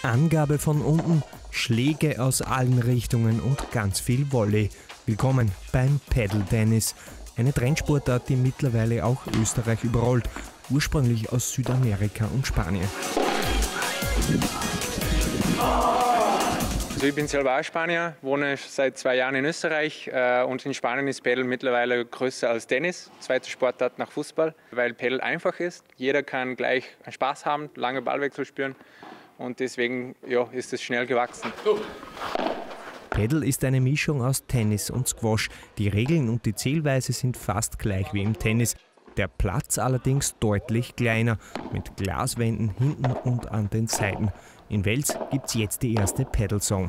Angabe von unten, Schläge aus allen Richtungen und ganz viel Volley. Willkommen beim Paddle-Tennis. Eine Trendsportart, die mittlerweile auch Österreich überrollt, ursprünglich aus Südamerika und Spanien. Also ich bin selber auch Spanier, wohne seit 2 Jahren in Österreich und in Spanien ist Paddle mittlerweile größer als Tennis, zweite Sportart nach Fußball, weil Paddle einfach ist. Jeder kann gleich Spaß haben, lange Ballwechsel spüren und deswegen ist es schnell gewachsen. Paddle ist eine Mischung aus Tennis und Squash. Die Regeln und die Zählweise sind fast gleich wie im Tennis. Der Platz allerdings deutlich kleiner, mit Glaswänden hinten und an den Seiten. In Wels gibt es jetzt die erste Paddle-Zone.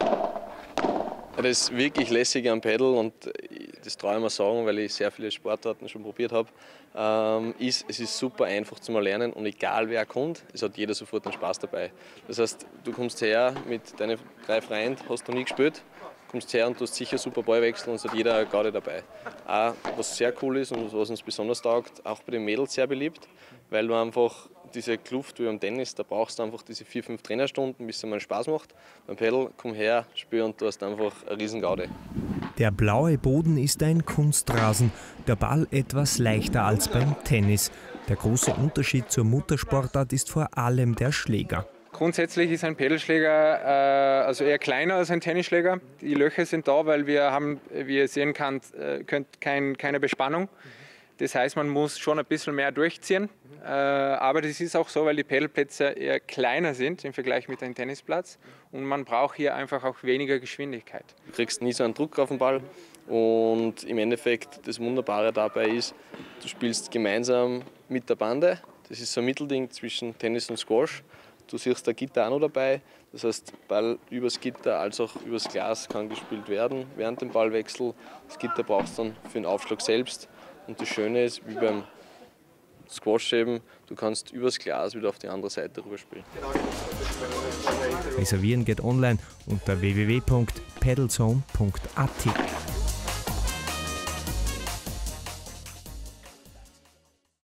Das wirklich Lässige am Paddle, und das traue ich mir sagen, weil ich sehr viele Sportarten schon probiert habe, es ist super einfach zum Erlernen und egal wer kommt, es hat jeder sofort einen Spaß dabei. Das heißt, du kommst her mit deinen 3 Freunden, hast du nie gespielt, kommst her und du hast sicher super Ballwechsel und es hat jeder eine Garde dabei. Auch was sehr cool ist und was uns besonders taugt, auch bei den Mädels sehr beliebt, weil du einfach diese Kluft wie beim Tennis, da brauchst du einfach diese 4, 5 Trainerstunden, bis es mal Spaß macht. Beim Paddle, komm her, spiel und du hast einfach eine Riesengaude. Der blaue Boden ist ein Kunstrasen, der Ball etwas leichter als beim Tennis. Der große Unterschied zur Muttersportart ist vor allem der Schläger. Grundsätzlich ist ein Paddleschläger also eher kleiner als ein Tennisschläger. Die Löcher sind da, weil wir haben, wie ihr sehen könnt, keine Bespannung. Das heißt, man muss schon ein bisschen mehr durchziehen. Aber das ist auch so, weil die Paddleplätze eher kleiner sind im Vergleich mit einem Tennisplatz. Und man braucht hier einfach auch weniger Geschwindigkeit. Du kriegst nie so einen Druck auf den Ball. Und im Endeffekt, das Wunderbare dabei ist, du spielst gemeinsam mit der Bande. Das ist so ein Mittelding zwischen Tennis und Squash. Du siehst der Gitter auch noch dabei. Das heißt, Ball übers Gitter als auch übers Glas kann gespielt werden während dem Ballwechsel. Das Gitter brauchst du dann für den Aufschlag selbst. Und das Schöne ist, wie beim Squash eben, du kannst übers Glas wieder auf die andere Seite rüber spielen. Reservieren geht online unter www.paddlezone.at.